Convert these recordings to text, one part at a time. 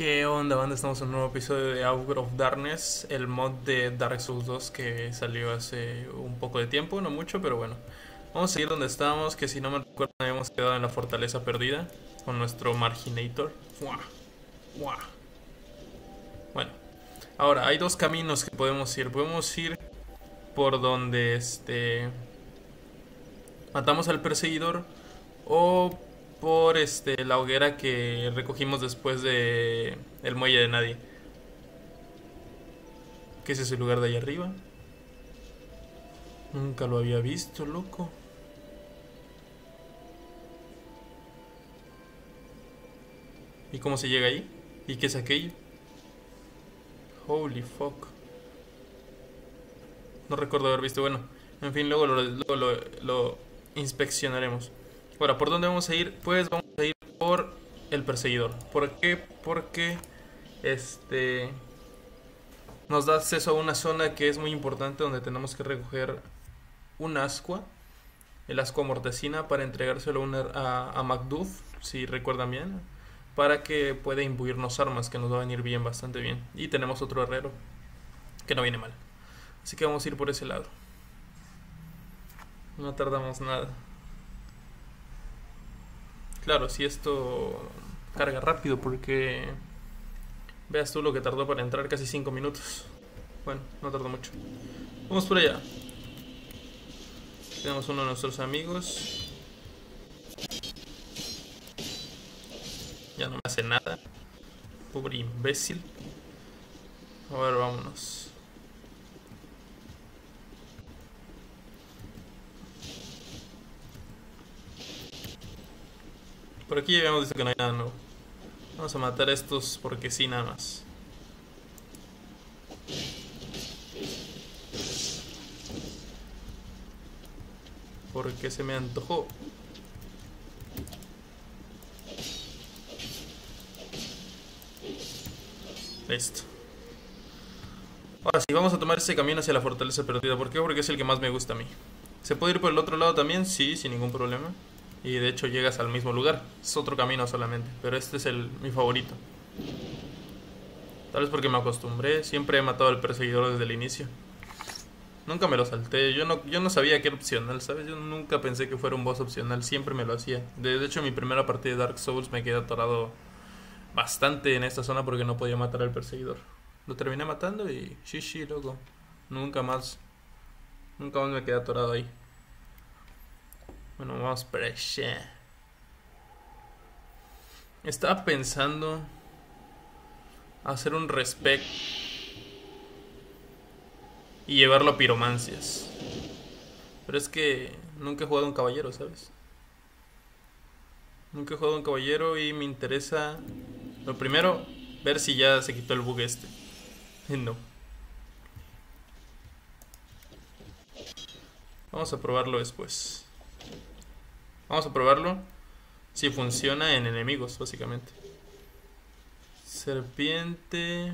¿Qué onda, banda? Estamos en un nuevo episodio de Out of Darkness, el mod de Dark Souls 2 que salió hace un poco de tiempo, no mucho, pero bueno. Vamos a seguir donde estábamos, que si no me recuerdo habíamos quedado en la fortaleza perdida con nuestro Marginator. ¡Fua! ¡Fua! Bueno, ahora hay dos caminos que podemos ir. Podemos ir por donde matamos al perseguidor o por la hoguera que recogimos después de el muelle de nadie. ¿Qué es ese lugar de ahí arriba? Nunca lo había visto, loco. ¿Y cómo se llega ahí? ¿Y qué es aquello? Holy fuck. No recuerdo haber visto. Bueno, en fin, luego lo inspeccionaremos. Ahora, ¿por dónde vamos a ir? Pues vamos a ir por el perseguidor. ¿Por qué? Porque nos da acceso a una zona que es muy importante donde tenemos que recoger un ascua, el ascua mortecina, para entregárselo a Macduff, si recuerdan bien, para que pueda imbuirnos armas, que nos va a venir bien, bastante bien. Y tenemos otro herrero, que no viene mal. Así que vamos a ir por ese lado. No tardamos nada. Claro, si esto carga rápido, porque veas tú lo que tardó para entrar, casi 5 minutos. Bueno, no tardó mucho. Vamos por allá. Tenemos uno de nuestros amigos. Ya no me hace nada. Pobre imbécil. A ver, vámonos. Por aquí ya habíamos visto que no hay nada nuevo. Vamos a matar a estos porque sí, nada más. Porque se me antojó. Listo. Ahora sí, vamos a tomar ese camino hacia la fortaleza perdida. ¿Por qué? Porque es el que más me gusta a mí. ¿Se puede ir por el otro lado también? Sí, sin ningún problema. Y de hecho llegas al mismo lugar. Es otro camino solamente. Pero este es mi favorito. Tal vez porque me acostumbré. Siempre he matado al perseguidor desde el inicio. Nunca me lo salté. Yo no sabía que era opcional, ¿sabes? Yo nunca pensé que fuera un boss opcional. Siempre me lo hacía. De hecho, en mi primera partida de Dark Souls me quedé atorado bastante en esta zona porque no podía matar al perseguidor. Lo terminé matando y shishi, loco. Nunca más. Nunca más me quedé atorado ahí. Bueno, vamos para allá. Estaba pensando hacer un respect y llevarlo a piromancias. Pero es que nunca he jugado un caballero, ¿sabes? Nunca he jugado un caballero y me interesa, lo primero, ver si ya se quitó el bug este. No. Vamos a probarlo después. Vamos a probarlo si funciona en enemigos, básicamente. Serpiente,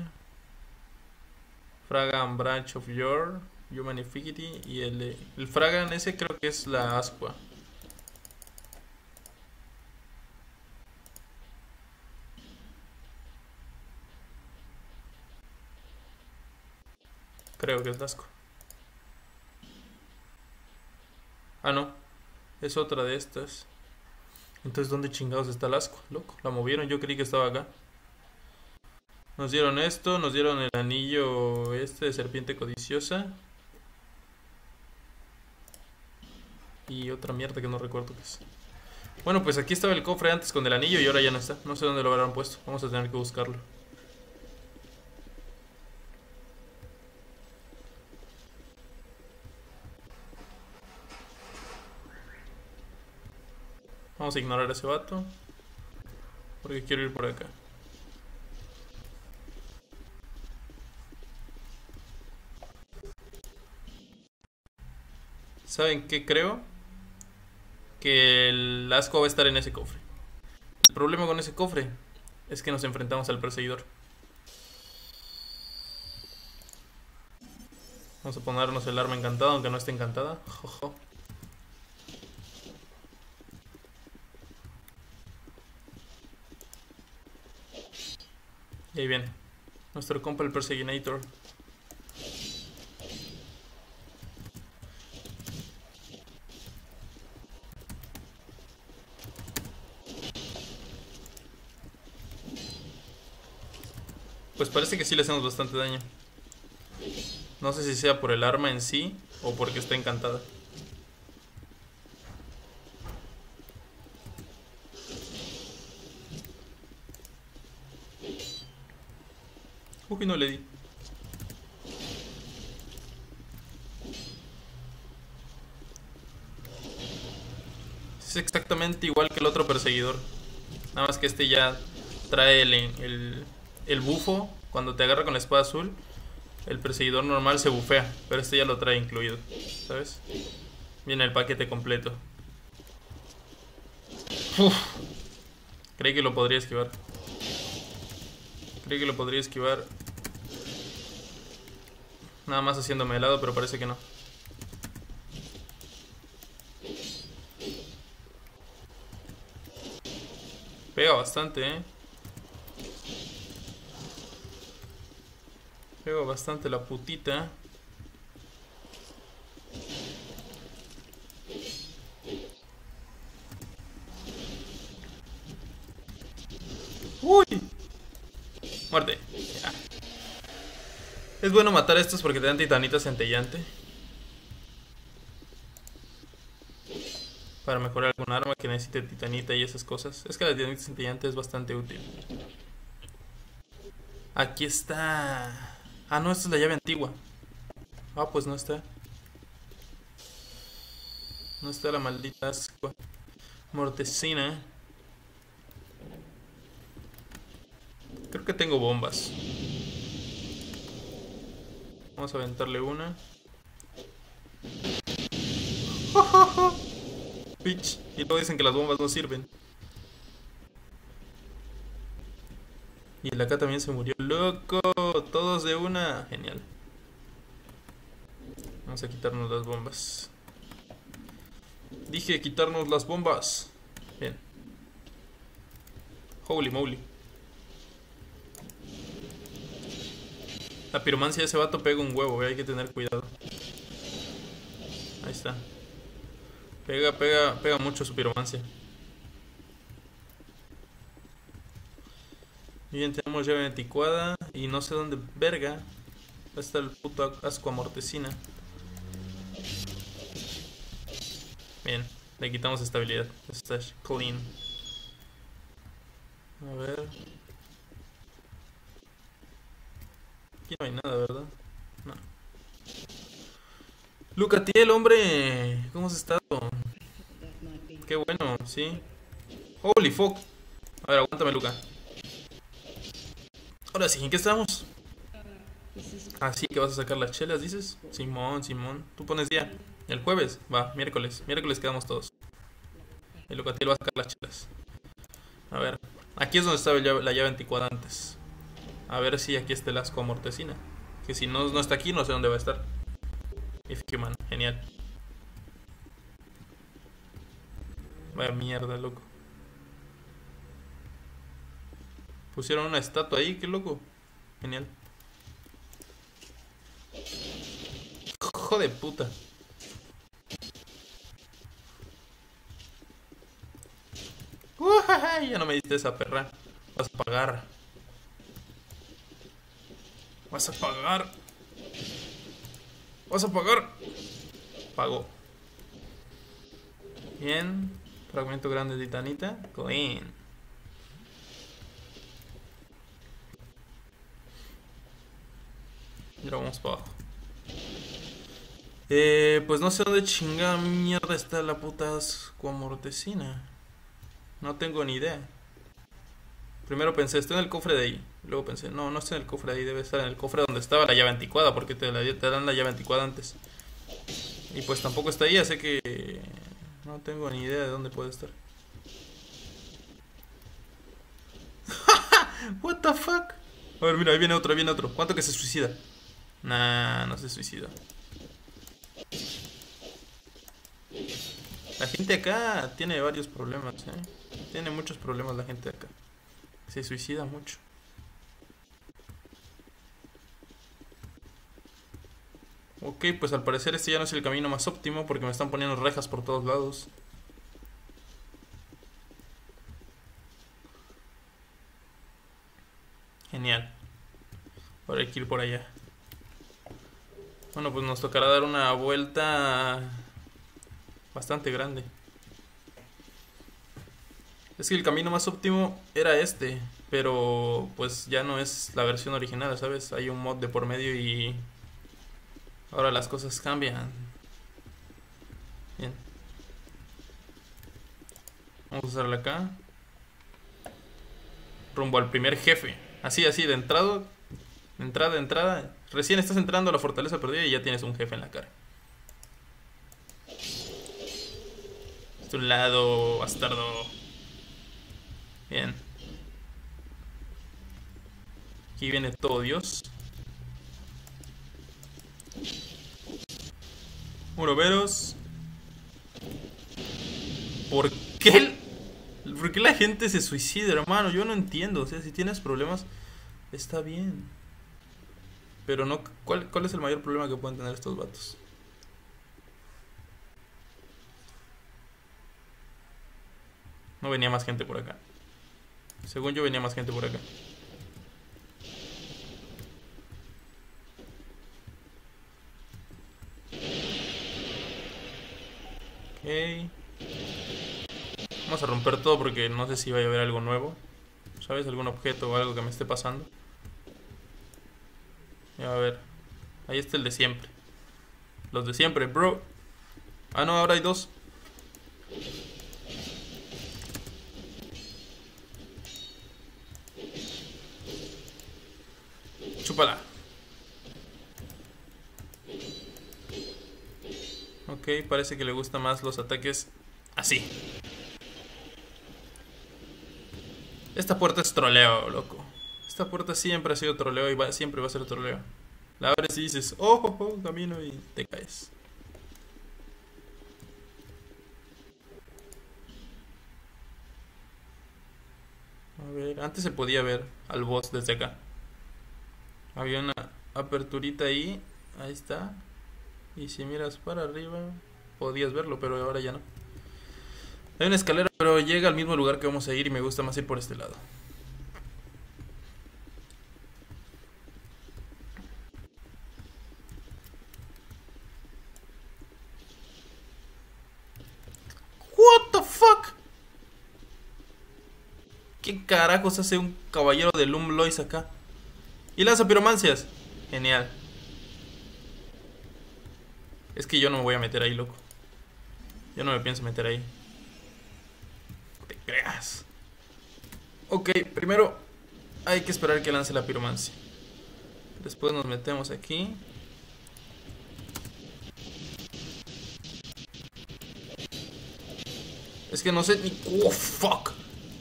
Fragan Branch of Your, Humanificity y el Fragan ese creo que es la ascua. Creo que es la ascua. Ah, no. Es otra de estas. Entonces, ¿dónde chingados está el ascua? Loco, la movieron, yo creí que estaba acá. Nos dieron esto, nos dieron el anillo este de serpiente codiciosa. Y otra mierda que no recuerdo qué es. Bueno, pues aquí estaba el cofre antes con el anillo y ahora ya no está. No sé dónde lo habrán puesto. Vamos a tener que buscarlo. Vamos a ignorar a ese vato. Porque quiero ir por acá. ¿Saben qué creo? Que el asco va a estar en ese cofre. El problema con ese cofre es que nos enfrentamos al perseguidor. Vamos a ponernos el arma encantada, aunque no esté encantada. Jojo. Y ahí viene nuestro compa el Perseguinator. Pues parece que sí le hacemos bastante daño. No sé si sea por el arma en sí o porque está encantada. Uy, no le di. Es exactamente igual que el otro perseguidor. Nada más que este ya trae el bufo. Cuando te agarra con la espada azul, el perseguidor normal se bufea. Pero este ya lo trae incluido, ¿sabes? Viene el paquete completo. Uf. Creí que lo podría esquivar. Creí que lo podría esquivar. Nada más haciéndome de lado, pero parece que no. Pega bastante, Pega bastante la putita. ¡Uy! Muerte. Ya. Es bueno matar a estos porque te dan titanita centellante. Para mejorar algún arma que necesite titanita y esas cosas. Es que la titanita centellante es bastante útil. Aquí está. Ah, no, esta es la llave antigua. Ah, pues no está. No está la maldita ascua. Mortecina. Creo que tengo bombas. Vamos a aventarle una. Bitch. Y luego dicen que las bombas no sirven. Y el acá también se murió. ¡Loco! Todos de una. Genial. Vamos a quitarnos las bombas. Dije quitarnos las bombas. Bien. Holy moly. La piromancia de ese vato pega un huevo, hay que tener cuidado. Ahí está. Pega mucho su piromancia. Bien, tenemos llave anticuada. Y no sé dónde verga va a estar el puto asco amortecina. Bien, le quitamos estabilidad. Está clean. A ver. Aquí no hay nada, ¿verdad? No. Lucatiel, hombre. ¿Cómo has estado? Qué bueno, sí. Holy fuck. A ver, aguántame, Luca. Ahora sí, ¿en qué estamos? Ah, sí, que vas a sacar las chelas, dices. Simón, Simón. Tú pones día. El jueves, va, miércoles. Miércoles quedamos todos. El Lucatiel va a sacar las chelas. A ver, aquí es donde estaba la llave anticuada antes. A ver si aquí está el asco amortecina. Que si no, no está aquí, no sé dónde va a estar. If human, genial. Vaya mierda, loco. Pusieron una estatua ahí, qué loco. Genial. Hijo de puta. Ya no me diste esa perra. Vas a pagar. Vas a pagar. Vas a pagar. Pago. Bien. Fragmento grande de titanita. Clean. Y ahora vamos para abajo. Pues no sé dónde chingada mierda está la puta ascuamortecina. No tengo ni idea. Primero pensé, estoy en el cofre de ahí. Luego pensé, no, no está en el cofre de ahí, debe estar en el cofre donde estaba la llave anticuada, porque te dan la llave anticuada antes. Y pues tampoco está ahí, así que no tengo ni idea de dónde puede estar. What the fuck? A ver, mira, ahí viene otro, ahí viene otro. ¿Cuánto que se suicida? Nah, no se suicida. La gente acá tiene varios problemas, Tiene muchos problemas la gente acá. Se suicida mucho. Ok, pues al parecer este ya no es el camino más óptimo porque me están poniendo rejas por todos lados. Genial. Ahora hay que ir por allá. Bueno, pues nos tocará dar una vuelta bastante grande. Es que el camino más óptimo era este, pero pues ya no es la versión original, ¿sabes? Hay un mod de por medio y ahora las cosas cambian. Bien. Vamos a usarla acá. Rumbo al primer jefe. Así, de entrada. Entrada. Recién estás entrando a la fortaleza perdida y ya tienes un jefe en la cara. De un lado, bastardo. Bien. Aquí viene todo Dios. Veros. ¿Por qué? ¿Por qué la gente se suicida, hermano? Yo no entiendo. O sea, si tienes problemas, está bien. Pero no. ¿Cuál es el mayor problema que pueden tener estos vatos? No venía más gente por acá. Según yo venía más gente por acá. Ok. Vamos a romper todo porque no sé si vaya a haber algo nuevo. ¿Sabes? Algún objeto o algo que me esté pasando. Ya, a ver. Ahí está el de siempre. Los de siempre, bro. Ah, no, ahora hay dos. Chúpala. Ok, parece que le gustan más los ataques así. Esta puerta es troleo, loco. Esta puerta siempre ha sido troleo y siempre va a ser troleo. La abres y dices, oh, camino y te caes. A ver, antes se podía ver al boss desde acá. Había una aperturita ahí. Ahí está. Y si miras para arriba, podías verlo, pero ahora ya no. Hay una escalera, pero llega al mismo lugar que vamos a ir y me gusta más ir por este lado. What the fuck? ¿Qué carajos hace un caballero de Lumlois acá? Y lanza piromancias. Genial. Es que yo no me voy a meter ahí, loco. Yo no me pienso meter ahí. Te creas. Ok, primero hay que esperar que lance la piromancia. Después nos metemos aquí. Es que no sé ni... ¡Oh, fuck!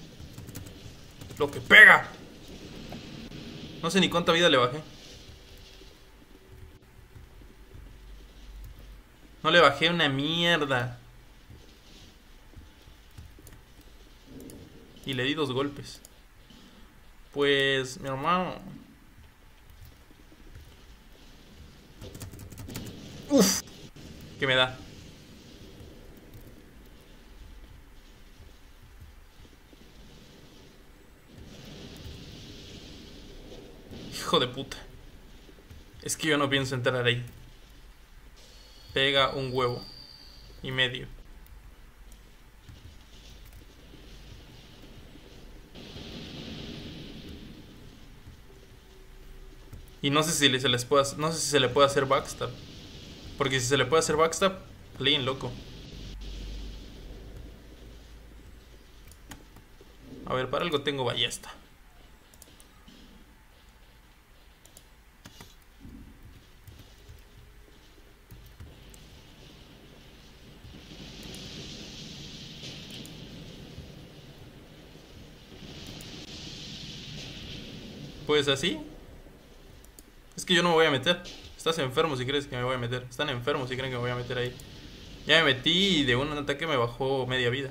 Lo que pega. No sé ni cuánta vida le bajé. No le bajé una mierda. Y le di 2 golpes. Pues, mi hermano. Uf. ¿Qué me da? Hijo de puta. Es que yo no pienso entrar ahí. Pega un huevo y medio. Y no sé si no sé si se le puede hacer backstab. Porque si se le puede hacer backstab, clean, loco. A ver, para algo tengo ballesta. Pues así. Es que yo no me voy a meter. Estás enfermo si crees que me voy a meter. Están enfermos si creen que me voy a meter ahí. Ya me metí y de un ataque me bajó media vida.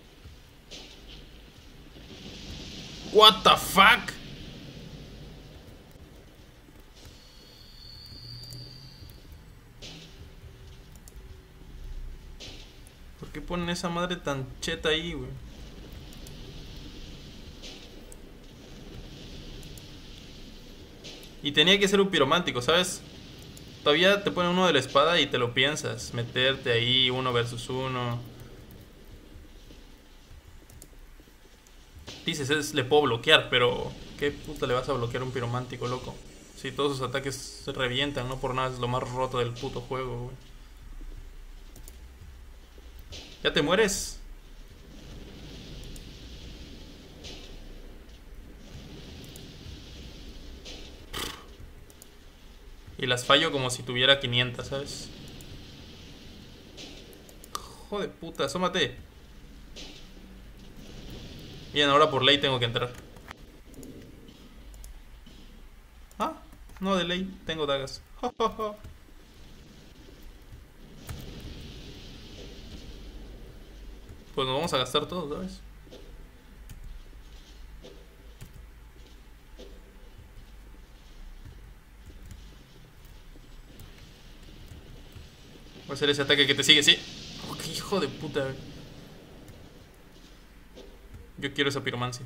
What the fuck? ponen esa madre tan cheta ahí, güey? Y tenía que ser un piromántico, ¿sabes? Todavía te pone uno de la espada y te lo piensas. Meterte ahí 1 versus 1. Dices, le puedo bloquear, pero ¿qué puta le vas a bloquear a un piromántico, loco? Si todos sus ataques se revientan, no por nada es lo más roto del puto juego, güey. ¿Ya te mueres? Y las fallo como si tuviera 500, ¿sabes? Joder puta, asómate. Bien, ahora por ley tengo que entrar. Ah, no, de ley, tengo dagas. Pues nos vamos a gastar todo, ¿sabes? Voy a hacer ese ataque que te sigue, sí. Oh, qué hijo de puta. Yo quiero esa piromancia.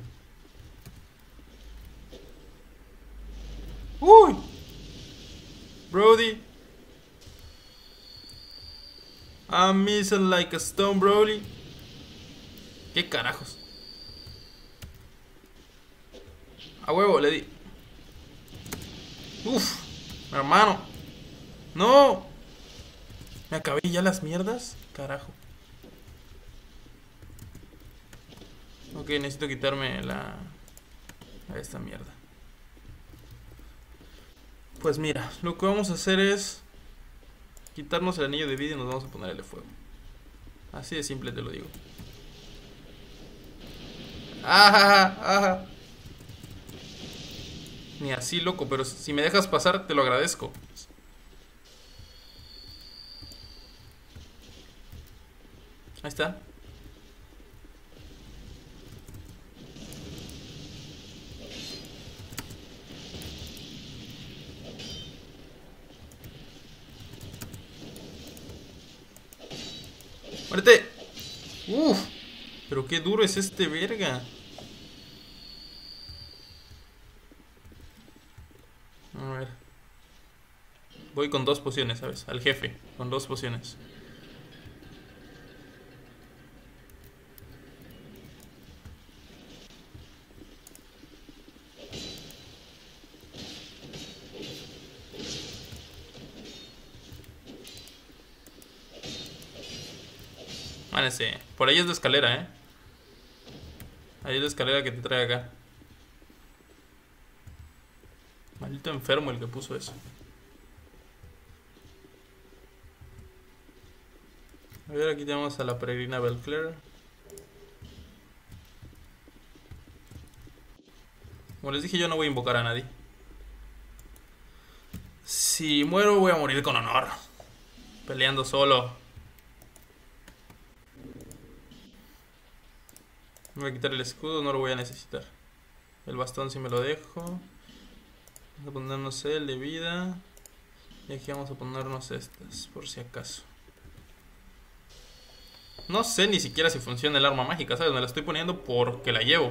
Uy. Brody. I'm missing like a stone, Brody. ¿Qué carajos? A huevo, le di. Uf, hermano. No. ¿Me acabé ya las mierdas? Carajo. Ok, necesito quitarme esta mierda. Pues mira, lo que vamos a hacer es quitarnos el anillo de vida y nos vamos a poner el de fuego. Así de simple te lo digo. ¡Ajá! ¡Ajá! Ni así, loco, pero si me dejas pasar, te lo agradezco. Ahí está. ¡Muérete! ¡Uf! Pero qué duro es este verga. A ver. Voy con 2 pociones, ¿sabes? Al jefe, con 2 pociones. Mánese. Por ahí es la escalera, ¿eh? Ahí es la escalera que te trae acá. Maldito enfermo el que puso eso. A ver, aquí tenemos a la peregrina Belclair. Como les dije, yo no voy a invocar a nadie. Si muero, voy a morir con honor. Peleando solo. Me voy a quitar el escudo, no lo voy a necesitar. El bastón sí me lo dejo. Vamos a ponernos el de vida. Y aquí vamos a ponernos estas, por si acaso. No sé ni siquiera si funciona el arma mágica, ¿sabes? Me la estoy poniendo porque la llevo.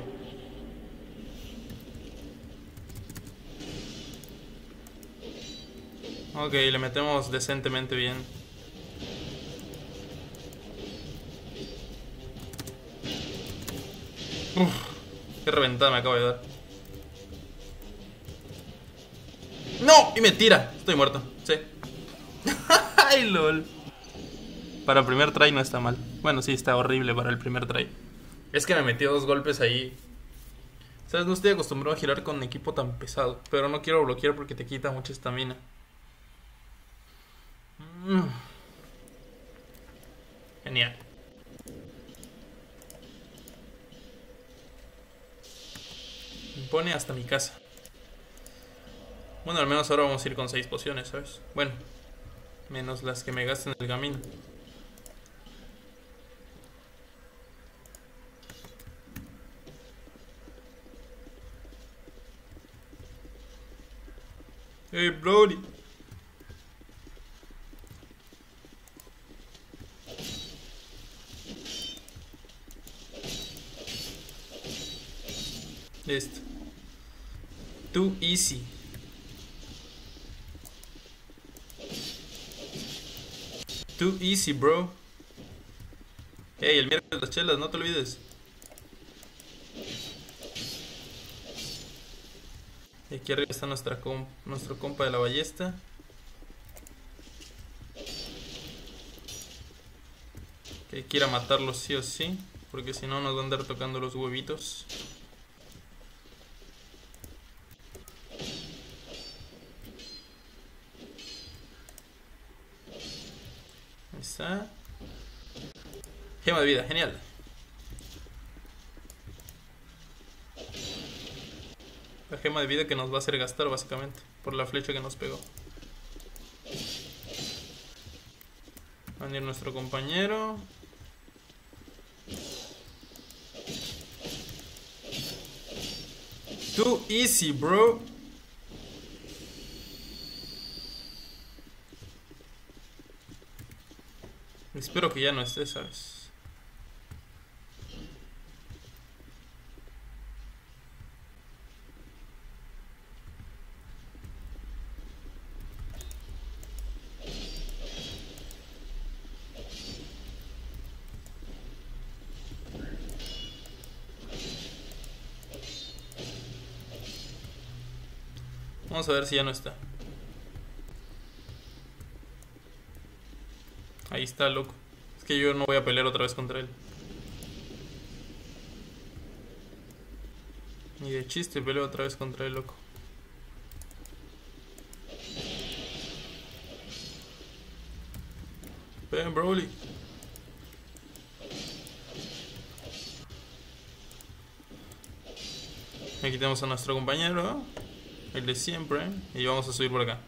Ok, le metemos decentemente bien. Uf, qué reventada me acabo de dar. ¡No! Y me tira. Estoy muerto, sí. ¡Ay, lol! Para el primer try no está mal. Bueno, sí, está horrible para el primer try. Es que me metió 2 golpes ahí. ¿Sabes? No estoy acostumbrado a girar con equipo tan pesado. Pero no quiero bloquear porque te quita mucha estamina. Genial. Me pone hasta mi casa. Bueno, al menos ahora vamos a ir con 6 pociones, ¿sabes? Bueno, menos las que me gasten en el camino. Hey, Brody. Listo. Too easy. Too easy, bro. Hey, el miércoles las chelas, no te olvides. Y aquí arriba está nuestro compa de la ballesta. Que hay que ir a matarlos sí o sí, porque si no nos van a andar tocando los huevitos. Ahí está. Gema de vida, genial. La gema de vida que nos va a hacer gastar básicamente por la flecha que nos pegó. Va a venir nuestro compañero. Too easy, bro. Espero que ya no esté, ¿sabes? Vamos a ver si ya no está. Ahí está, loco. Es que yo no voy a pelear otra vez contra él. Ni de chiste peleo otra vez contra él, loco. Ven, Broly. Aquí tenemos a nuestro compañero, el de siempre. Y vamos a subir por acá.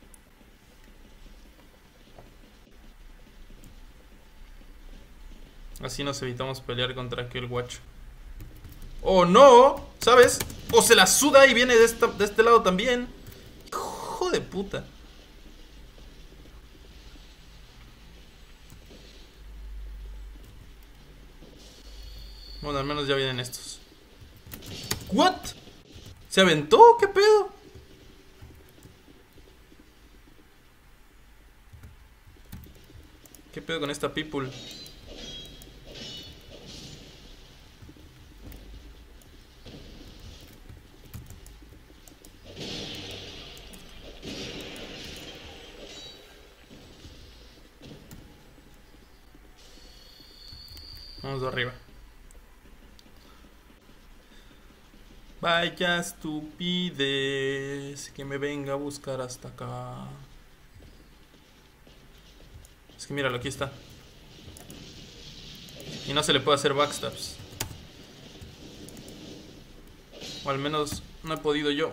Así nos evitamos pelear contra aquel guacho. ¡Oh, no! ¿Sabes? O se la suda y viene de este lado también. Hijo de puta. Bueno, al menos ya vienen estos. ¿What? ¿Se aventó? ¿Qué pedo? ¿Qué pedo con esta people? Vamos de arriba. Vaya estupidez que me venga a buscar hasta acá. Es que míralo, aquí está. Y no se le puede hacer backstabs. O al menos no he podido yo.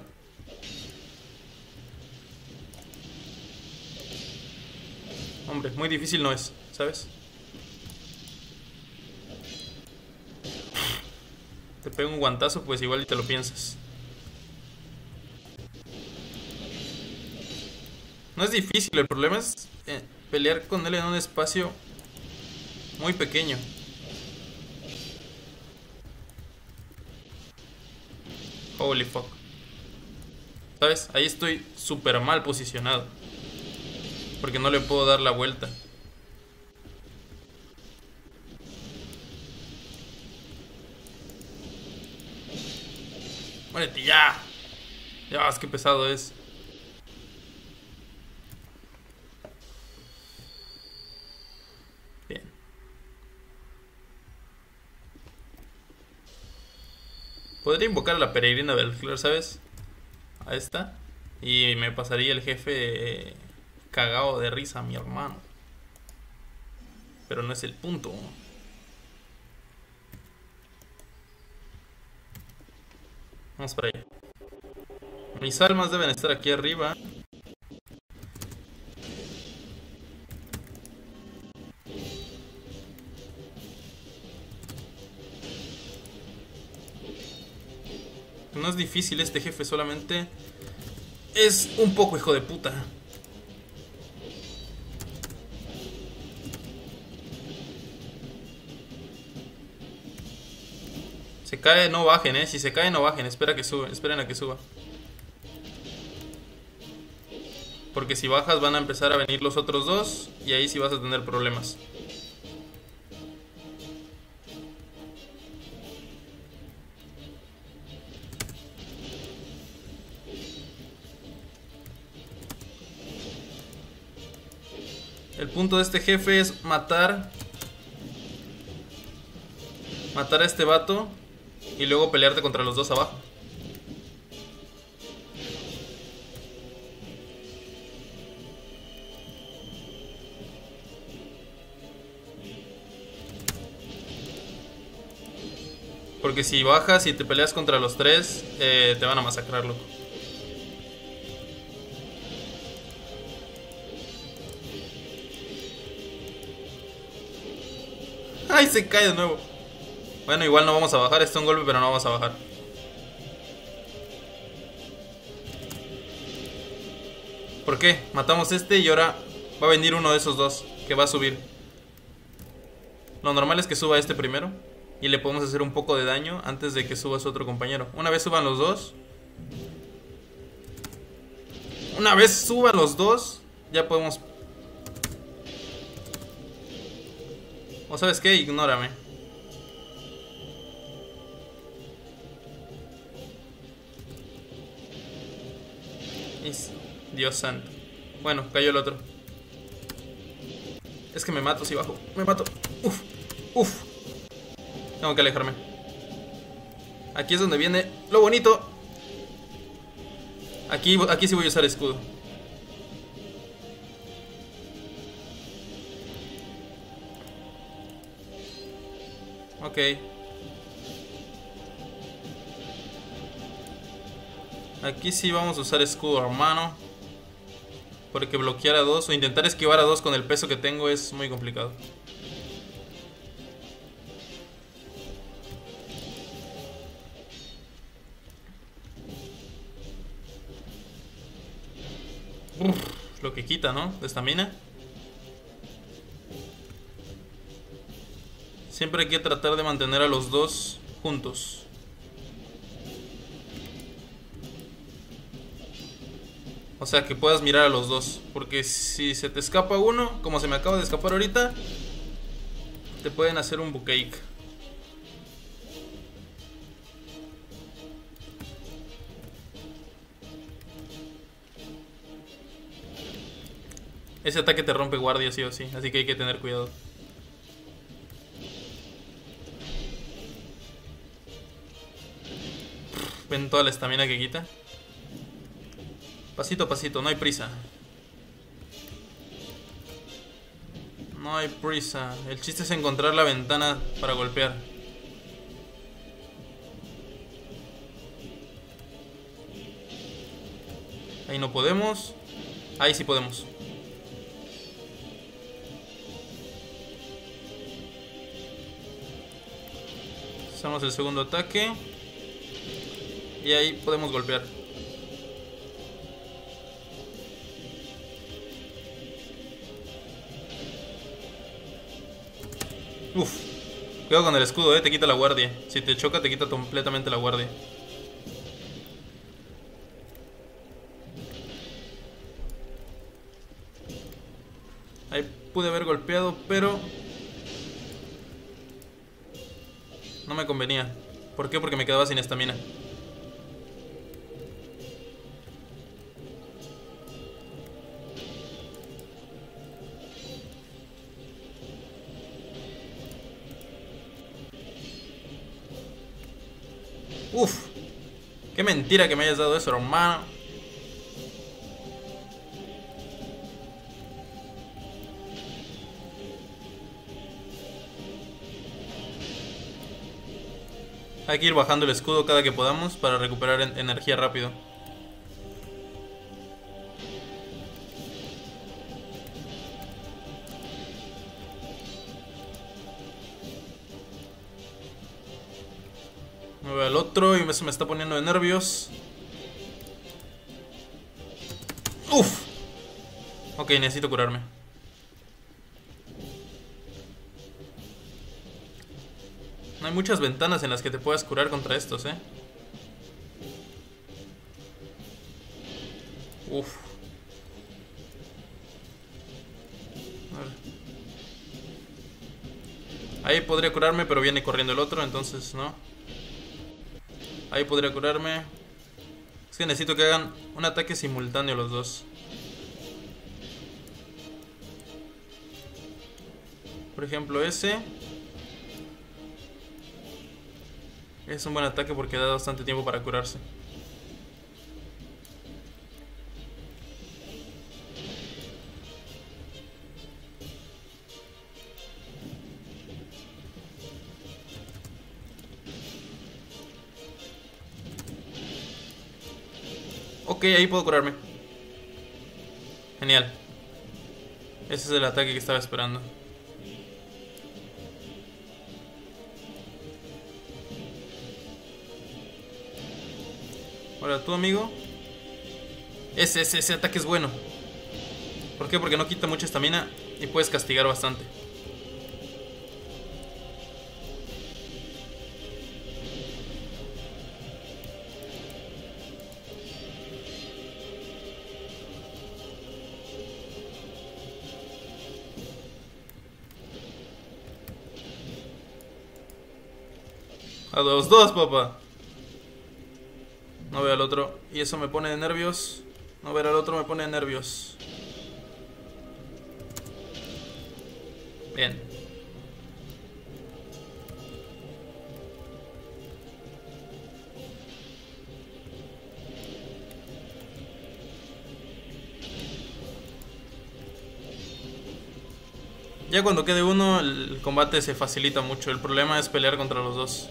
Hombre, muy difícil no es, ¿sabes? Te pego un guantazo, pues igual y te lo piensas. No es difícil, el problema es pelear con él en un espacio muy pequeño. Holy fuck. ¿Sabes? Ahí estoy súper mal posicionado. Porque no le puedo dar la vuelta. Muérete ya. Ya ves qué pesado es. Bien. Podría invocar a la peregrina del Flor, ¿sabes? A esta. Y me pasaría el jefe cagado de risa, mi hermano. Pero no es el punto. Vamos para allá. Mis almas deben estar aquí arriba. No es difícil este jefe, solamente es un poco hijo de puta. Se cae, no bajen, Si se cae, no bajen. Espera que sube. Esperen a que suba. Porque si bajas van a empezar a venir los otros dos. Y ahí sí vas a tener problemas. El punto de este jefe es matar a este vato y luego pelearte contra los dos abajo. Porque si bajas y te peleas contra los tres, te van a masacrar, loco. ¡Ay, se cae de nuevo! Bueno, igual no vamos a bajar. Este es un golpe, pero no vamos a bajar. ¿Por qué? Matamos este y ahora va a venir uno de esos dos que va a subir. Lo normal es que suba este primero y le podemos hacer un poco de daño antes de que suba su otro compañero. Una vez suban los dos, ya podemos... ¿O sabes qué? Ignórame. Dios santo. Bueno, cayó el otro. Es que me mato si bajo. Me mato. Uf. Tengo que alejarme. Aquí es donde viene lo bonito. Aquí sí voy a usar escudo. Ok. Aquí sí vamos a usar escudo, hermano. Porque bloquear a dos o intentar esquivar a dos con el peso que tengo es muy complicado. Lo que quita, ¿no? De estamina. Siempre hay que tratar de mantener a los dos juntos. O sea, que puedas mirar a los dos. Porque si se te escapa uno, como se me acaba de escapar ahorita, te pueden hacer un bucake. Ese ataque te rompe guardia sí o sí, así que hay que tener cuidado. Ven toda la estamina que quita. Pasito a pasito, no hay prisa. No hay prisa. El chiste es encontrar la ventana para golpear. Ahí no podemos. Ahí sí podemos. Hacemos el segundo ataque. Y ahí podemos golpear. Uf. Cuidado con el escudo, te quita la guardia. Si te choca te quita completamente la guardia. Ahí pude haber golpeado, pero no me convenía. ¿Por qué? Porque me quedaba sin estamina. Uf. Qué mentira que me hayas dado eso, hermano. Hay que ir bajando el escudo cada que podamos para recuperar energía rápido. Me voy al otro y se me está poniendo de nervios. Uf. Ok, necesito curarme. hay muchas ventanas en las que te puedas curar contra estos, Uf. A ver. Ahí podría curarme, pero viene corriendo el otro, entonces no. Ahí podría curarme. Es que necesito que hagan un ataque simultáneo los dos. Por ejemplo, ese es un buen ataque porque da bastante tiempo para curarse. Ok, ahí puedo curarme. Genial. Ese es el ataque que estaba esperando. Ahora tú, amigo. Ese ataque es bueno. ¿Por qué? Porque no quita mucha estamina y puedes castigar bastante. A los dos, papá. No veo al otro. Y eso me pone de nervios. No ver al otro me pone de nervios. Bien. Ya cuando quede uno, el combate se facilita mucho. El problema es pelear contra los dos.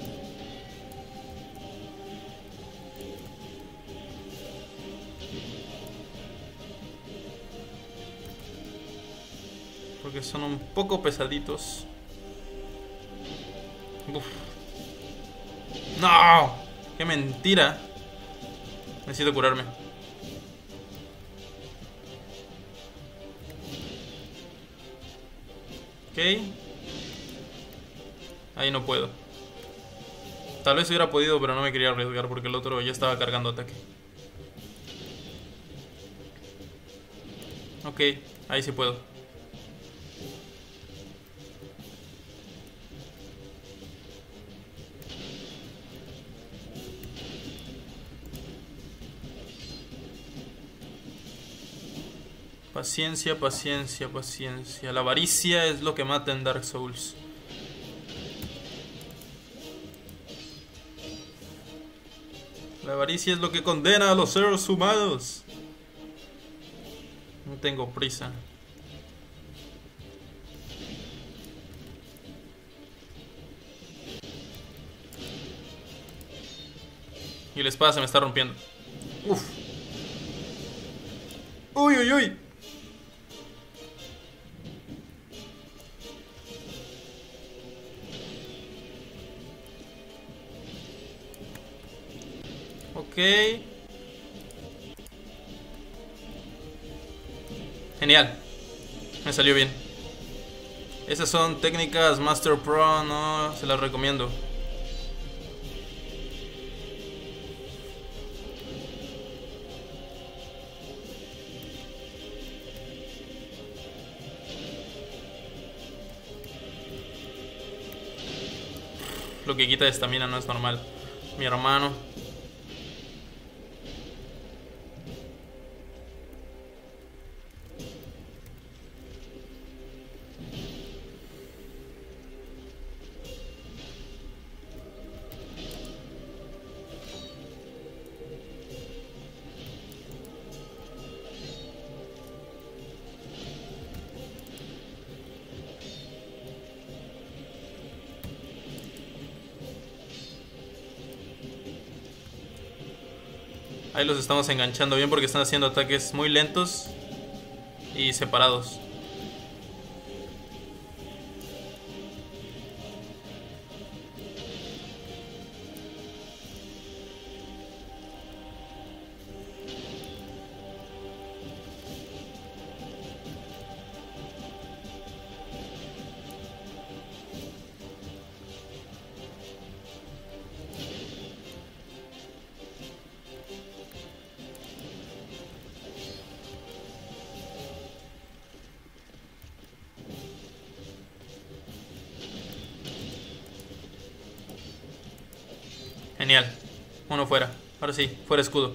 Porque son un poco pesaditos. Uf. ¡No! ¡Qué mentira! Necesito curarme. Ok. Ahí no puedo. Tal vez hubiera podido, pero no me quería arriesgar porque el otro ya estaba cargando ataque. Ok, ahí sí puedo. Paciencia, paciencia, paciencia. La avaricia es lo que mata en Dark Souls. La avaricia es lo que condena a los seres humanos. No tengo prisa. Y la espada se me está rompiendo. Uf. Uy, uy, uy. Ok. Genial. Me salió bien. Esas son técnicas Master Pro, no se las recomiendo. Lo que quita de estamina no es normal. Mi hermano. Ahí los estamos enganchando bien porque están haciendo ataques muy lentos y separados. Genial. Uno fuera. Ahora sí, fuera escudo.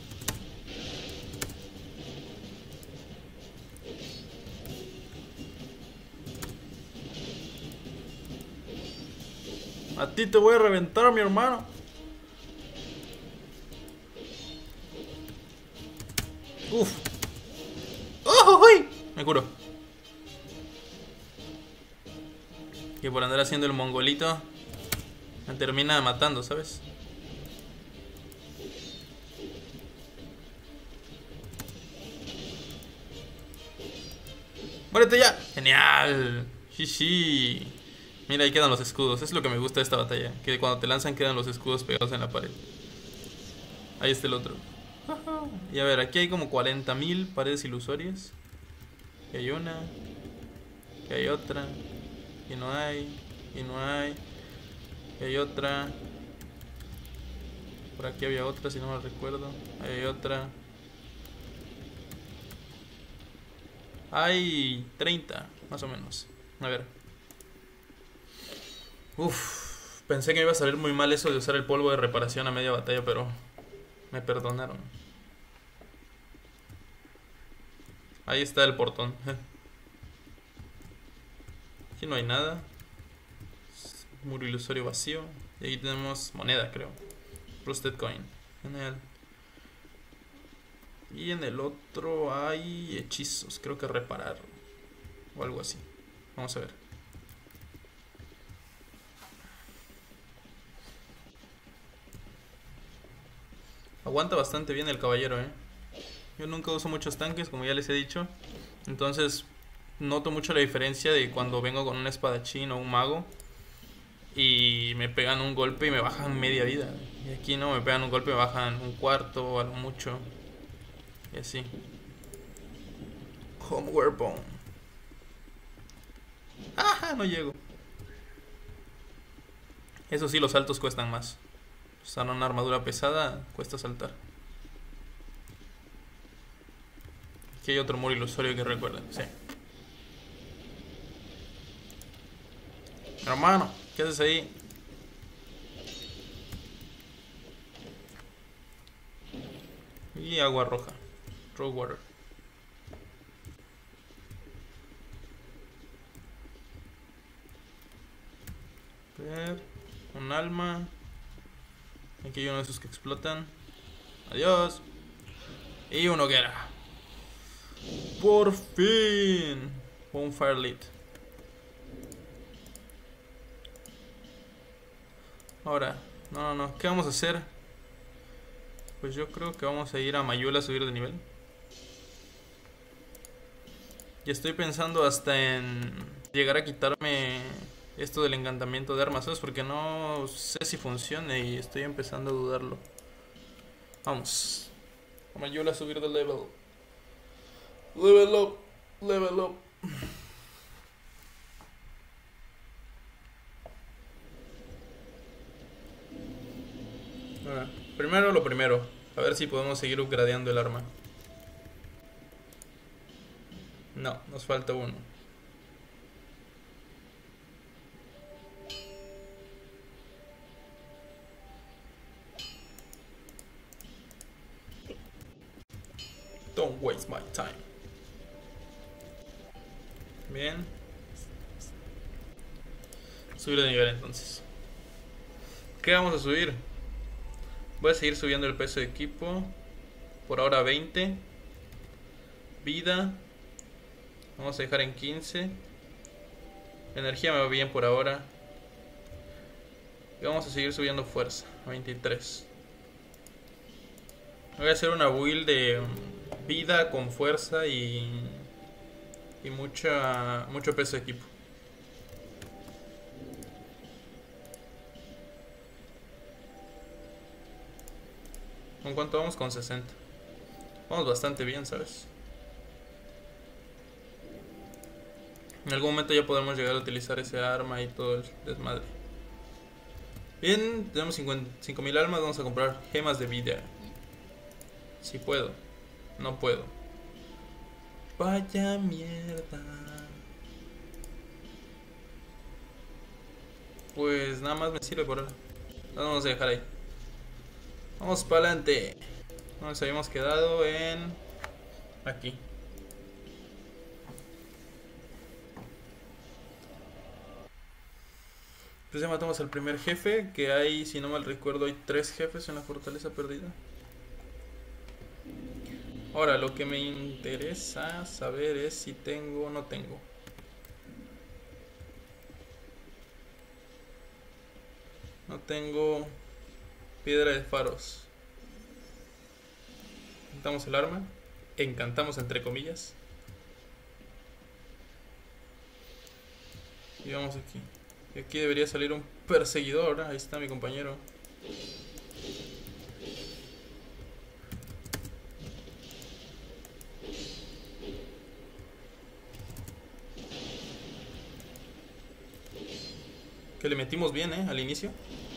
A ti te voy a reventar, mi hermano. Uf. ¡Oh, uy! Me curo. Que por andar haciendo el mongolito me termina matando, ¿sabes? ¡Muérete ya! ¡Genial! ¡Shishi! Mira, ahí quedan los escudos. Es lo que me gusta de esta batalla. Que cuando te lanzan quedan los escudos pegados en la pared. Ahí está el otro. Y a ver, aquí hay como 40.000 paredes ilusorias. Y hay una. Y hay otra. Y no hay. Y no hay. Y hay otra. Por aquí había otra, si no me recuerdo. Ahí hay otra. Hay 30, más o menos. A ver. Uf, pensé que me iba a salir muy mal eso de usar el polvo de reparación a media batalla, pero me perdonaron. Ahí está el portón. Aquí no hay nada. Muro ilusorio vacío. Y aquí tenemos moneda, creo. Rusted coin. Genial. Y en el otro hay hechizos, creo que reparar. O algo así. Vamos a ver. Aguanta bastante bien el caballero, Yo nunca uso muchos tanques, como ya les he dicho. Entonces noto mucho la diferencia de cuando vengo con un espadachín o un mago y me pegan un golpe y me bajan media vida. Y aquí no, me pegan un golpe y me bajan un cuarto o algo mucho. Y así. Homeward Bone. ¡Ah! No llego. Eso sí, los saltos cuestan más. Usar una armadura pesada cuesta saltar. Aquí hay otro muro ilusorio que recuerda. Sí. Hermano, ¿qué haces ahí? Y agua roja. Rogue water. Ver. Un alma. Aquí hay uno de esos que explotan. Adiós. Y una hoguera. Por fin. Bonfire lit. Ahora, no. ¿Qué vamos a hacer? Pues yo creo que vamos a ir a Mayula a subir de nivel. Y estoy pensando hasta en llegar a quitarme esto del encantamiento de armas, ¿sabes? Porque no sé si funcione y estoy empezando a dudarlo. Vamos. A Mayula a subir de level. Level up. Level up. Ahora, primero lo primero. A ver si podemos seguir upgradeando el arma. No, nos falta uno. Don't waste my time. Bien. Subir de nivel entonces. ¿Qué vamos a subir? Voy a seguir subiendo el peso de equipo. Por ahora 20. Vida. Vamos a dejar en 15. Energía me va bien por ahora. Y vamos a seguir subiendo fuerza. A 23. Voy a hacer una build de vida con fuerza y mucho peso de equipo. ¿Con cuánto vamos? Con 60. Vamos bastante bien, ¿sabes? En algún momento ya podremos llegar a utilizar ese arma y todo el desmadre. Bien, tenemos 5.000 almas. Vamos a comprar gemas de vida. Si puedo. No puedo. Vaya mierda. Pues nada más me sirve por ahora. Vamos a dejar ahí. Vamos para adelante. Nos habíamos quedado en... aquí. Pues ya matamos al primer jefe, que hay, si no mal recuerdo, hay 3 jefes en la fortaleza perdida. Ahora, lo que me interesa saber es si tengo o no tengo. No tengo piedra de faros. Encantamos el arma. Encantamos entre comillas. Y vamos aquí. Y aquí debería salir un perseguidor. Ahí está mi compañero. Que le metimos bien, al inicio.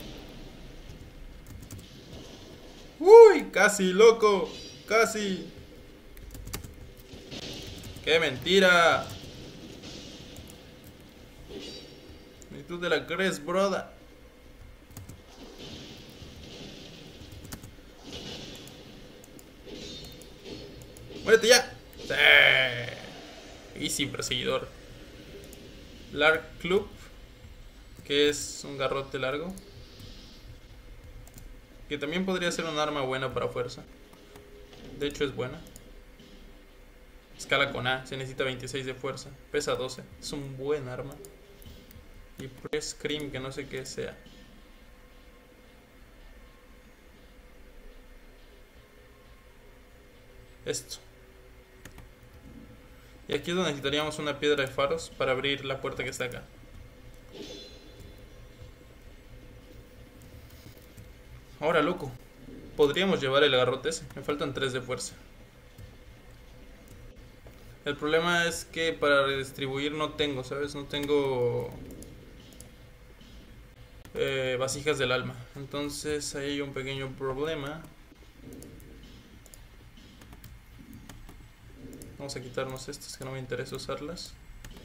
¡Uy! Casi, loco. Casi. ¡Qué mentira! Ni tú te la crees, broda. ¡Muérete ya! ¡Sí! Easy, perseguidor. Lark Club, que es un garrote largo. Que también podría ser un arma buena para fuerza. De hecho es buena. Escala con A, se necesita 26 de fuerza. Pesa 12, es un buen arma. Y Press Cream, que no sé qué sea. Esto. Y aquí es donde necesitaríamos una piedra de faros para abrir la puerta que está acá. Ahora, loco, podríamos llevar el garrote ese. Me faltan 3 de fuerza. El problema es que para redistribuir no tengo, ¿sabes? No tengo vasijas del alma. Entonces ahí hay un pequeño problema. Vamos a quitarnos estas que no me interesa usarlas.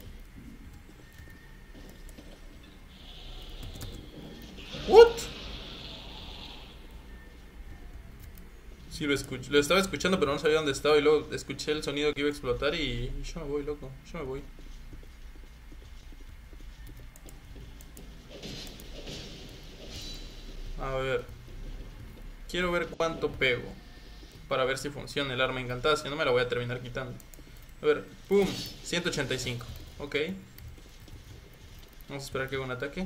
¿What? Sí, lo estaba escuchando, pero no sabía dónde estaba. Y luego escuché el sonido que iba a explotar y yo me voy, loco. Yo me voy. A ver. Quiero ver cuánto pego. Para ver si funciona el arma encantada. Si no, me la voy a terminar quitando. A ver. ¡Pum! 185. Ok. Vamos a esperar que haga un ataque.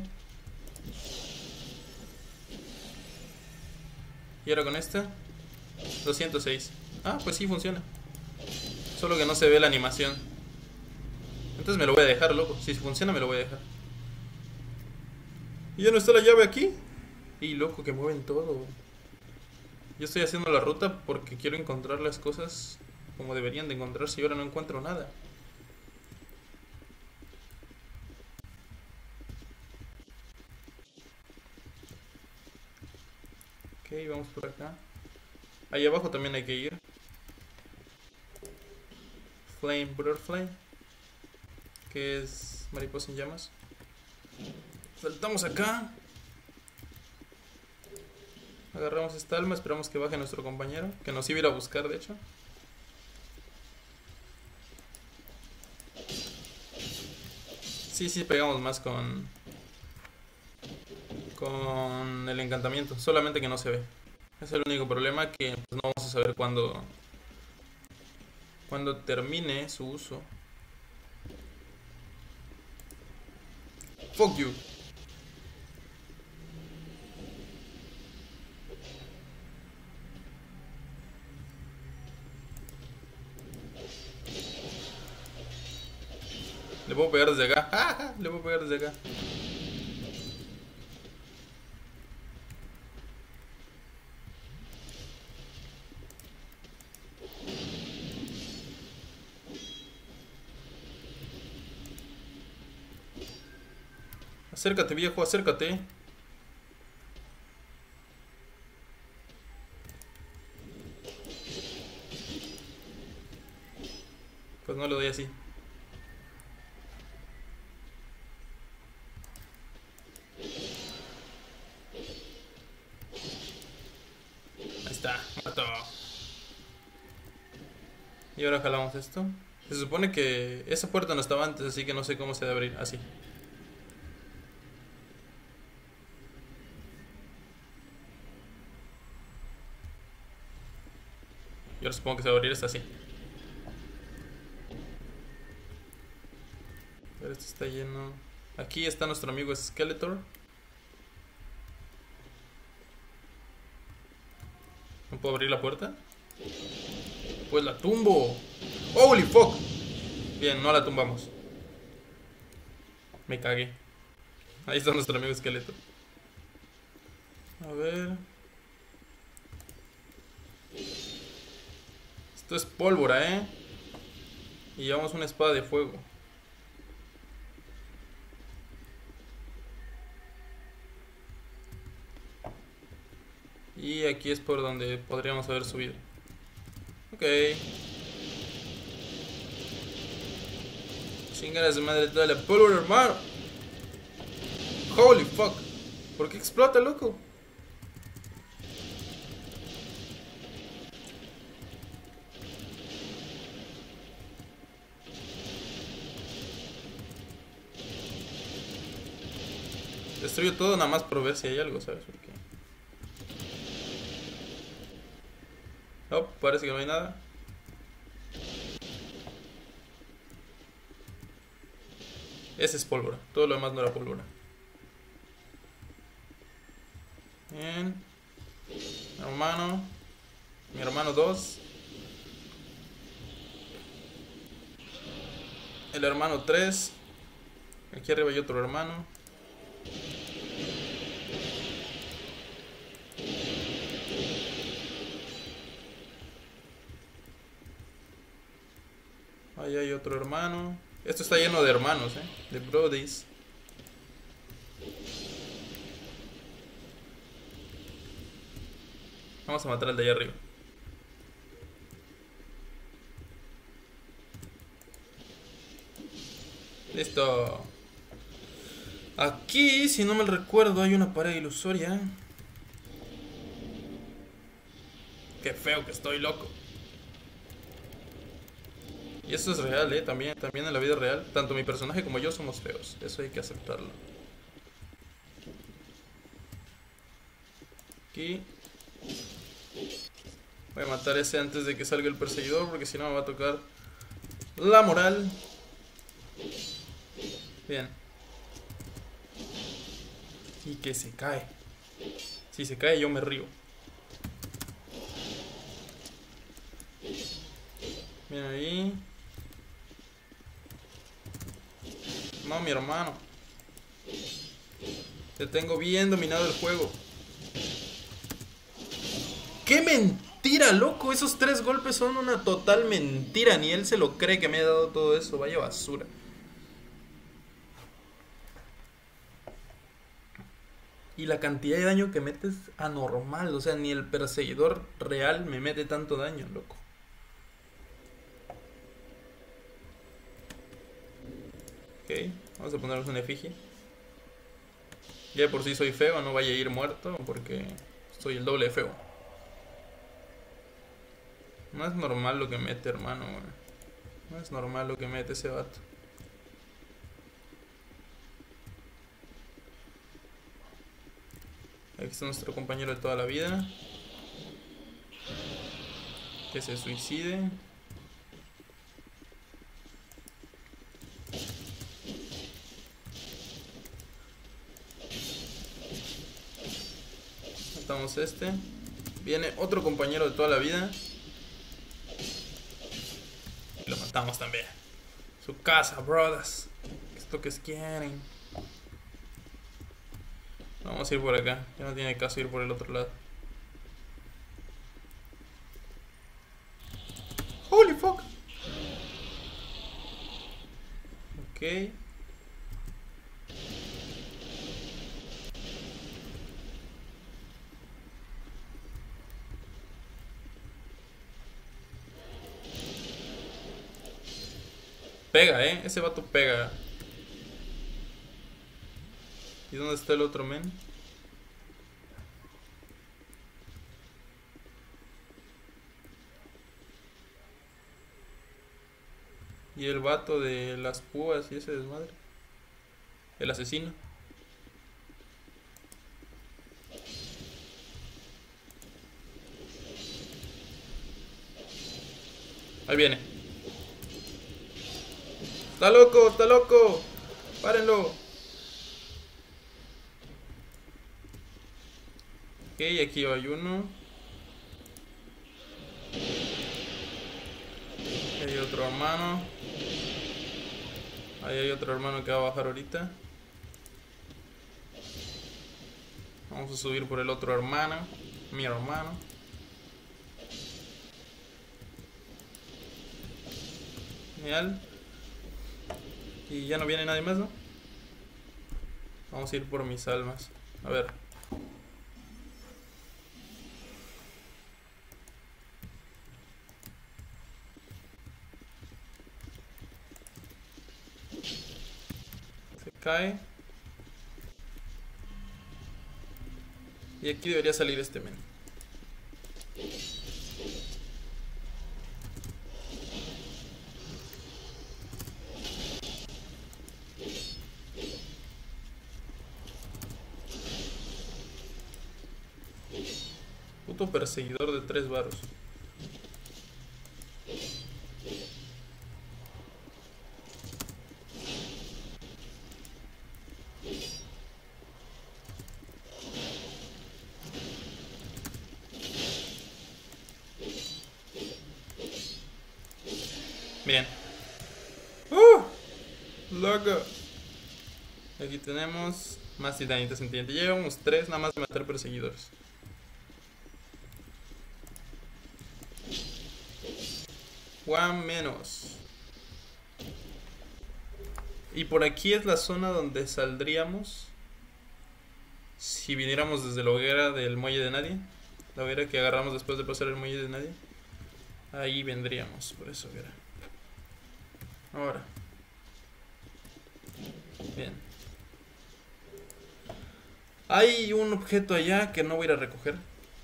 Y ahora con esta 206. Ah, pues sí funciona. Solo que no se ve la animación. Entonces me lo voy a dejar, loco. Si funciona me lo voy a dejar. Y ya no está la llave aquí. Y loco, que mueven todo. Yo estoy haciendo la ruta porque quiero encontrar las cosas como deberían de encontrarse y ahora no encuentro nada. Ok, vamos por acá. Ahí abajo también hay que ir. Flame Butterfly, que es mariposa en llamas. Saltamos acá. Agarramos esta alma, esperamos que baje nuestro compañero, que nos iba a ir a buscar de hecho. Sí, pegamos más con el encantamiento, solamente que no se ve. Es el único problema, que pues, no vamos a saber cuándo termine su uso. Fuck you. Le puedo pegar desde acá. ¡Ah! Le puedo pegar desde acá. Acércate, viejo, acércate. Pues no lo doy así. está, muerto. Y ahora jalamos esto. Se supone que esa puerta no estaba antes, así que no sé cómo se debe abrir. Así. Y ahora supongo que se va a abrir esta así. Pero esto está lleno. Aquí está nuestro amigo Skeletor. ¿No puedo abrir la puerta? Pues la tumbo. ¡Holy fuck! Bien, no la tumbamos. Me cagué. Ahí está nuestro amigo Skeletor. A ver. Esto es pólvora, ¿eh? Y llevamos una espada de fuego. Y aquí es por donde podríamos haber subido. Ok. Chingadas de madre toda la pólvora, hermano. Holy fuck. ¿Por qué explota, loco? Destruyo todo nada más por ver si hay algo, ¿sabes por qué? No, parece que no hay nada. Ese es pólvora, todo lo demás no era pólvora. Bien. Hermano. Mi hermano 2. El hermano 3. Aquí arriba hay otro hermano. Ahí hay otro hermano. Esto está lleno de hermanos, de brodies. Vamos a matar al de allá arriba. Listo. Aquí, si no mal recuerdo, hay una pared ilusoria. Qué feo que estoy, loco. Y eso es real, también en la vida real. Tanto mi personaje como yo somos feos. Eso hay que aceptarlo. Aquí. Voy a matar a ese antes de que salga el perseguidor, porque si no me va a tocar la moral. Bien. Y que se cae. Si se cae yo me río. Bien ahí. No, mi hermano. Te tengo bien dominado el juego. ¡Qué mentira, loco! Esos 3 golpes son una total mentira. Ni él se lo cree que me ha dado todo eso. Vaya basura. Y la cantidad de daño que mete es anormal. O sea, ni el perseguidor real me mete tanto daño, loco. Ok, vamos a ponernos una efigie. Ya de por sí soy feo, no vaya a ir muerto porque soy el doble de feo. No es normal lo que mete, hermano, güey. No es normal lo que mete ese vato. Aquí está nuestro compañero de toda la vida. Que se suicide. Matamos este. Viene otro compañero de toda la vida. Y lo matamos también. Su casa, brothers. ¿Qué es lo que quieren? Vamos a ir por acá. Ya no tiene caso ir por el otro lado. Holy fuck. Ok. Pega, ese vato pega. ¿Y dónde está el otro men? Y el vato de las púas y ese desmadre. El asesino. Ahí viene. ¡Está loco! ¡Está loco! ¡Párenlo! Ok, aquí hay uno. Ahí hay otro hermano. Ahí hay otro hermano que va a bajar ahorita. Vamos a subir por el otro hermano. Mi hermano. Genial. Y ya no viene nadie más, ¿no? Vamos a ir por mis almas. A ver. Se cae. Y aquí debería salir este men. Puto perseguidor de 3 varos. Bien. Loco. Aquí tenemos más titanitas sentientes. Llevamos 3 nada más de matar perseguidores. One menos. Y por aquí es la zona donde saldríamos si viniéramos desde la hoguera del muelle de nadie. La hoguera que agarramos después de pasar el muelle de nadie. Ahí vendríamos por esa hoguera. Ahora. Bien. Hay un objeto allá que no voy a ir a recoger.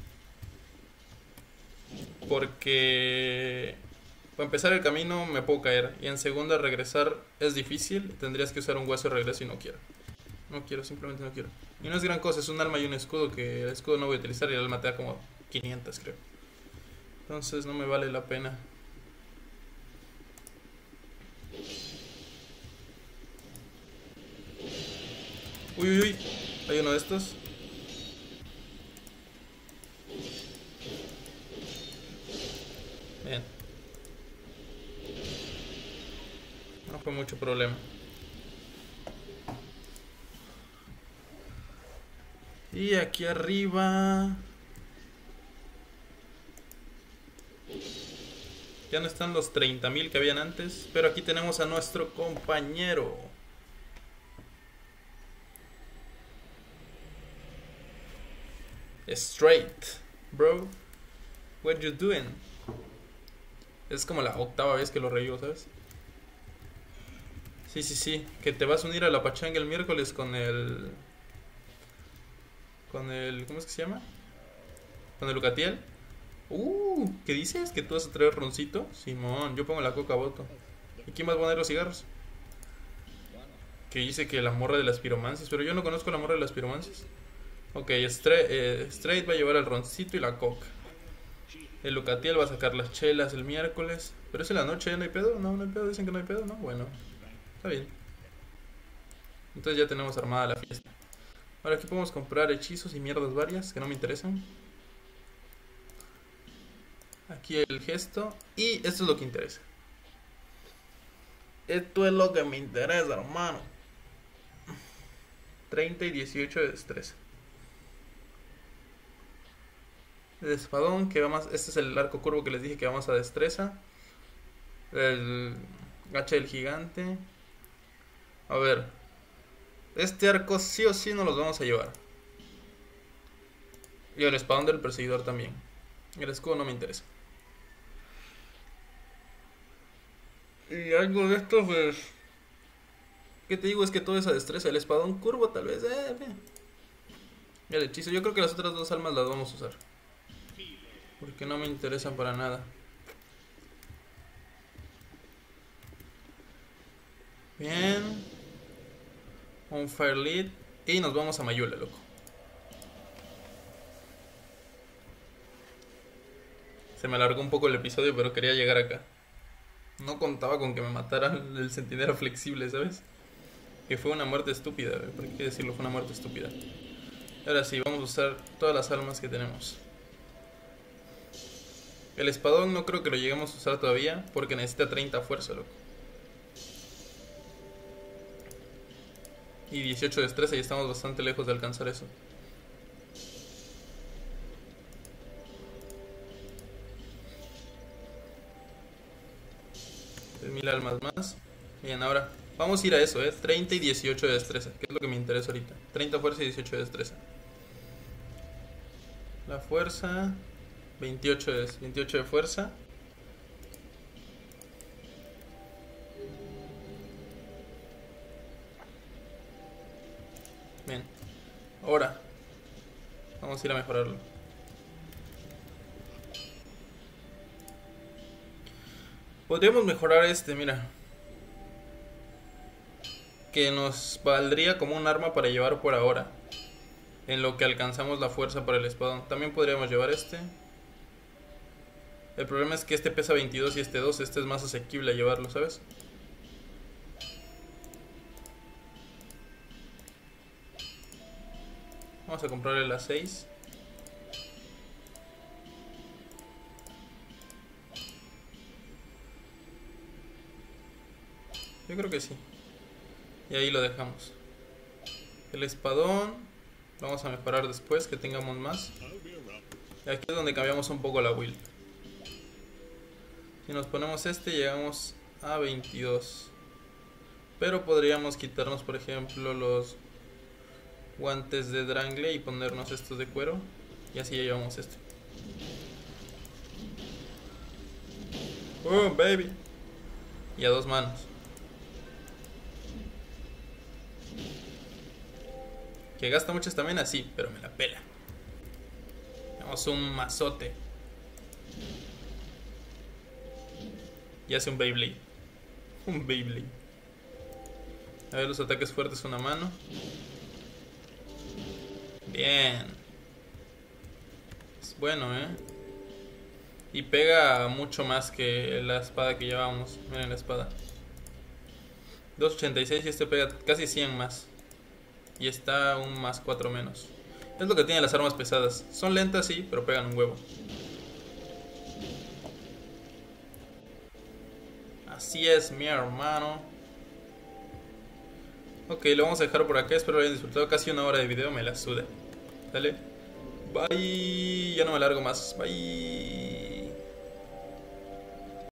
Porque para empezar el camino me puedo caer. Y en segunda regresar es difícil. Tendrías que usar un hueso de regreso y no quiero. No quiero, simplemente no quiero. Y no es gran cosa, es un arma y un escudo que el escudo no voy a utilizar y el alma te da como 500 creo. Entonces no me vale la pena. Uy, uy, uy. Hay uno de estos. Bien. No fue mucho problema. Y aquí arriba ya no están los 30.000 que habían antes. Pero aquí tenemos a nuestro compañero. Straight, bro. What you doing? Es como la 8ª vez que lo revivo, ¿sabes? Sí, sí, sí. Que te vas a unir a la pachanga el miércoles con el... ¿Cómo es que se llama? Con el Lucatiel. ¿Qué dices? ¿Que tú vas a traer roncito? Simón, yo pongo la coca voto. ¿Y quién más va a poner los cigarros? Que dice que la morra de las piromancias. Pero yo no conozco la morra de las piromancias. Ok, Straight va a llevar el roncito y la coca. El Lucatiel va a sacar las chelas el miércoles. Pero es en la noche, ¿no hay pedo? No, no hay pedo, dicen que no hay pedo, ¿no? Bueno, está bien. Entonces ya tenemos armada la fiesta. Ahora aquí podemos comprar hechizos y mierdas varias que no me interesan. Aquí el gesto. Y esto es lo que interesa. Esto es lo que me interesa, hermano. 30 y 18 de destreza. El espadón que va más. Este es el arco curvo que les dije que vamos a destreza. El hacha del gigante. A ver. Este arco sí o sí nos los vamos a llevar. Y el espadón del perseguidor también. El escudo no me interesa. Y algo de esto pues... ¿Qué te digo? Es que toda esa destreza. El espadón curvo tal vez. El hechizo. Yo creo que las otras 2 almas las vamos a usar. Porque no me interesan para nada. Bien. Un Fire Lead. Y nos vamos a Mayula, loco. Se me alargó un poco el episodio, pero quería llegar acá. No contaba con que me matara el centinela flexible, ¿sabes? Que fue una muerte estúpida, ¿por qué decirlo? Fue una muerte estúpida. Ahora sí, vamos a usar todas las almas que tenemos. El espadón no creo que lo lleguemos a usar todavía, porque necesita 30 fuerza, loco. Y 18 destreza, y estamos bastante lejos de alcanzar eso. Mil almas más. Bien, ahora vamos a ir a eso, 30 y 18 de destreza, que es lo que me interesa ahorita. 30 fuerza y 18 de destreza. La fuerza, 28 de fuerza. Bien. Ahora vamos a ir a mejorarlo. Podríamos mejorar mira. Que nos valdría como un arma para llevar por ahora. En lo que alcanzamos la fuerza para el espadón. También podríamos llevar este. El problema es que este pesa 22 y este 2. Este es más asequible a llevarlo, ¿sabes? Vamos a comprarle la 6. Yo creo que sí. Y ahí lo dejamos. El espadón lo vamos a mejorar después, que tengamos más. Y aquí es donde cambiamos un poco la build. Si nos ponemos llegamos a 22. Pero podríamos quitarnos, por ejemplo, los guantes de Drangle y ponernos estos de cuero. Y así ya llevamos ¡Oh, baby! Y a 2 manos. Que gasta mucho estamina, sí, pero me la pela. Tenemos un mazote. Y hace un Beyblade. Un Beyblade. A ver los ataques fuertes, una mano. Bien. Es bueno, Y pega mucho más que la espada que llevamos. Miren la espada. 286 y este pega casi 100 más. Y está un más 4 menos. Es lo que tienen las armas pesadas. Son lentas, sí, pero pegan un huevo. Así es, mi hermano. Ok, lo vamos a dejar por acá. Espero lo hayan disfrutado. Casi una hora de video, me la suda. Dale. Bye. Ya no me largo más. Bye.